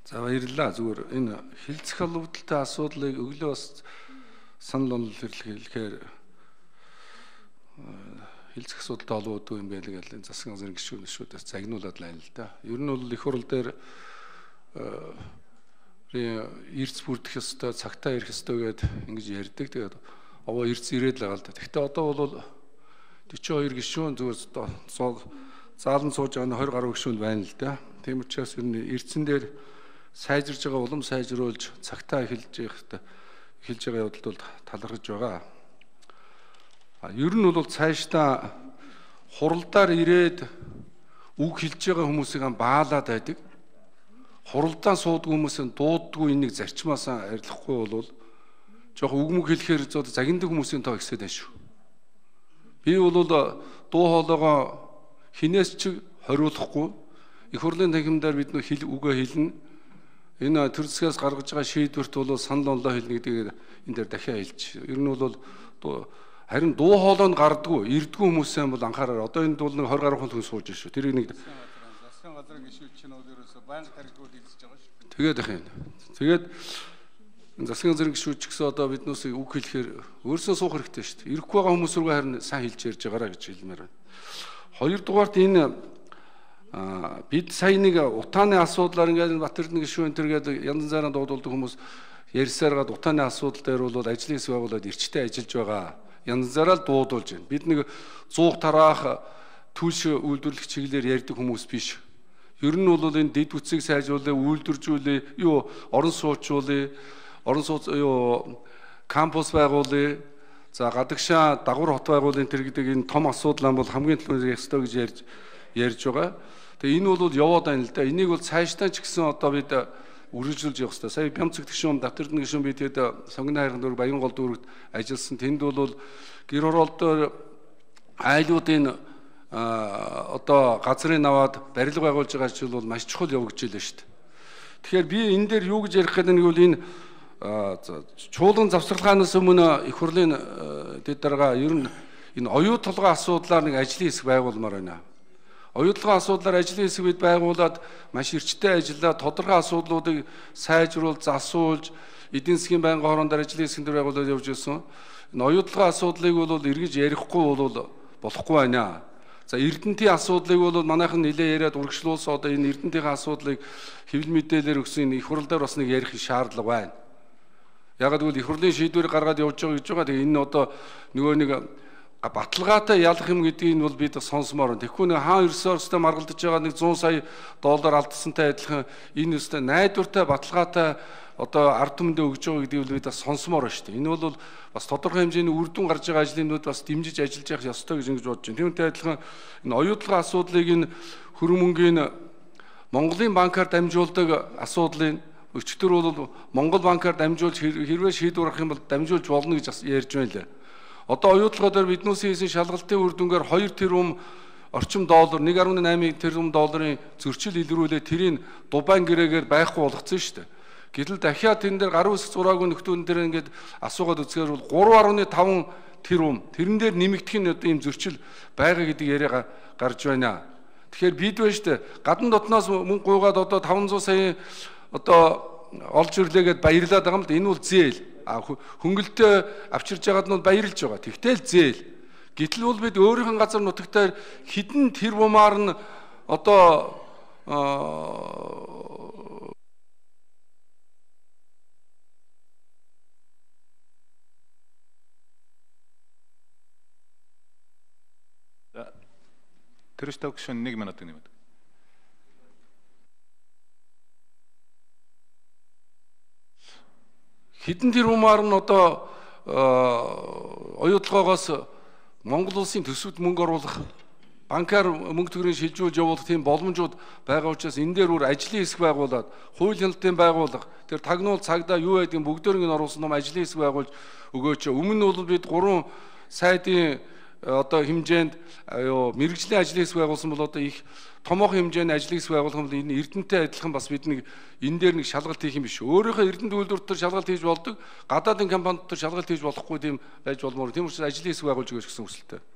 За баярлалаа. Зүгээр энэ хилцэх холбогдолтой асуудлыг өглөө бас санал онол хэлэхээр хилцэх асуудалтай холбоотой юм байл гэж энэ засгийн газрын гишүүнээс загнуулаад байна л да. Ер нь бол их хурл дээр эрс бүрдэх ёстой, цагтаа ирэх ёстой гэд ингэж ярьдаг. Тэгээд овоо эрс ирээд л байгаа л да. Гэхдээ одоо бол 42 гишүүн зүгээр заалан сууж байгаа 20 гаруй гишүүн байна л да. Тийм учраас ер нь эрдсэн дээр сайжирж байгаа улам сайжруулж цагтаа эхэлж байгаа явдалд бол талархаж байгаа. Ер нь бол цаашдаа хуралдаар ирээд үг хэлж байгаа хүмүүсийг баалаад байдаг. Хуралдаан сууддаг хүмүүсийн дууддаггүй энийг зарчмаас арилгахгүй бол жоох үг мөг хэлэхээр загиндаг хүмүүсийн тоо ихсээд байна шүү. Би бол дуу хоолойгоо хинээс ч хориулахгүй их хурлын танхимдаар бид нөх үгээ хэлнэ. Энэ төр засгаас гаргаж байгаа шийдвэрт бол санал онлоо хэлнэ гэдгийг энэ дээр дахиад хэлж. Ер нь бол харин дуу хоолойнд гардггүй, ирдгүү хүмүүсээ бол анхаараар. Одоо энэ бол 20 гаруй хүн сууж шүү. Тэрийг нэг засгийн газрын гишүүчнүүд ерөөсөө байнга тархиуд хэлж байгаа шүү. Тэгээд ах юм. Тэгээд засгийн газрын гишүүч гэсэн одоо биднээс үг хэлэхээр өөрсөө суух хэрэгтэй шүү дээ. Ирэхгүй байгаа хүмүүс рүү харин сайн хэлж ярьж байгаараа гэж хэлмээр байна. Хоёрдугаарт энэ бид сая нэг утааны асуудлаар ингээд Батэрдэн гишүүн тэргээд янз бүрийн дуудулдаг хүмүүс ярьсаар гад утааны асуудал дээр бол ажлын хэсэг байгуулад эрчтэй ажиллаж байгаа. Янз бүрээр дуудулж байна. Бид нэг 100 тараах түлш үйлдвэрлэх чиглэлээр ярьдаг хүмүүс биш. Ер нь бол энэ дэд үтсийг сайжруулээ, үйлдвэржүүлээ, орон сууцуулъя, кампус байгуулъя. За гадагшаа дагвар хот байгуулын тэр гэдэг энэ том асуудал бол хамгийн түрүүнд ярих ёстой гэж ярьж байгаа. Тэгээ энэ бол яваад байна л да. Энийг бол цаашдаа ч гэсэн одоо бид үргэлжлүүлж явах ёстой. Сая Бямцэг гишүүн, Батэрдэн гишүүн бид тэгээд сонгоны хайрхан дүүрэг Баянгол дүүрэгт ажилласан. Тэнд бол гэр оролдоор айлуудын одоо газрыг аваад барилга байгуулж байгаа ажил бол маш чухал явагдаж байна шүү дээ. Тэгэхээр би энэ дээр юу гэж ярих гэдэг нь бол энэ чуулган завсарлагаанаас өмнө их хурлын дэд дарга ер нь энэ оюу толгой асуудлаар нэг ажлын хэсэг байгуулмаар байна. Оюу толгой асуудлаар ажлын хэсэг бид байгуулад маш эрчтэй ажиллаад тодорхой асуудлуудыг сайжруулж, засуулж, эдийн засгийн байнгын хоорондоор ажлын хэсэг дээр байгуулад явж ирсэн. Энэ оюу толгой асуудлыг бол эргэж ярихгүй бол болохгүй байна. За Эрдэнтийн асуудлыг бол манайхан нэлээ яриад урагшлуулсан. Одоо энэ Эрдэнтийн асуудлыг хэвлэл мэдээлэлээр өгсөн их хурл дээр бас нэг ярих шаардлага байна. Яг гэвэл их хурлын шийдвэр гаргаад явж байгаа гэж байгаа. Тэгээ энэ одоо нөгөө нэг баталгаатай ялах юм гэдгийг бол бид сонсомоор. Тэгэхгүй нэг хаан ресурстай маргалдаж байгаа нэг 100 сая доллар алдсантай адилхан энэ өстэй найдвартай баталгаатай одоо ард түмэндээ өгж байгаа гэдгийг бид бас сонсомоор байна шүү дээ. Энэ бол бас тодорхой хэмжээний үр дүн гарч байгаа ажлынуд бас дэмжиж ажиллаж явах ёстой гэж ингэж бодож байна. Түүнтэй адилхан энэ оюутлын асуудлыг энэ хөрөнгөний Монголын банкар дамжуулдаг асуудлыг өчтөр бол Монгол банкар дамжуулж хэрвээ шийдвэр гаргах юм бол дамжуулж болно гэж ярьж байна лээ. Одоо оюутлогоор биднээс хийсэн шалгалтын үр дүнгээр 2 тэрбум орчим доллар 1.8 тэрбум долларын зөрчил илрүүлээд тэрийг Дубайн гэрээгээр байхгүй болгоцсон шүү дээ. Гэтэл дахиад тэн дээр гаруй үсэг зураагүй нөхдөн дээр ингээд асуугаад үзэхээр бол 3.5 тэрбум тэрэн дээр нэмэгдэх нь одоо ийм зөрчил байгаа гэдэг яриа гарч байна. Тэгэхээр бид байна шүү дээ. Гадна дотноос мөнгө гуйгаад одоо 500 сая одоо олж ирлээгээд баярлаад байгаа юм л. Энэ бол зээл. Хөнгөлтөө авчирж байгаад нь бол баярлж байгаа. Тэгтэл зээл. Гэтэл бол бид өөрийнх нь газар нутагтаар хідэн тэрбумаар нь одоо тэрш төгшөн 1 минут нэмээд. Хідэн тэрбумаар нь одоо оюутлогоогоос Монгол улсын төсөвт мөнгө оруулах, банкар мөнгө төгрөгийг шилжүүлж явуулах тийм боломжууд байгаа учраас энэ дээр өөр ажлын хэсэг байгуулад, хууль хяналтын байгууллага, тэр тагнуул цагдаа юу байдгийг бүгдөө ингэ оруулсан ном ажлын хэсэг байгуулж өгөөч. Өмнө нь бол бид 3 сайдын одоо хэмжээнд мэрэгжлийн ажлын хэсэг байгуулсан бол одоо их томоохон хэмжээний ажлын хэсэг байгуулах юм бол энэ Эрдэнэтэй адилхан бас бид нэг энэ дээр нэг шалгалт хийх юм биш. Өөрийнхөө Эрдэнэт үйлдвэр төр шалгалт хийж болдог, гадаадын компанид төр шалгалт хийж болохгүй тийм байж болмоор. Тийм учраас ажлын хэсэг байгуулж өгөөч гэсэн хүсэлтэй.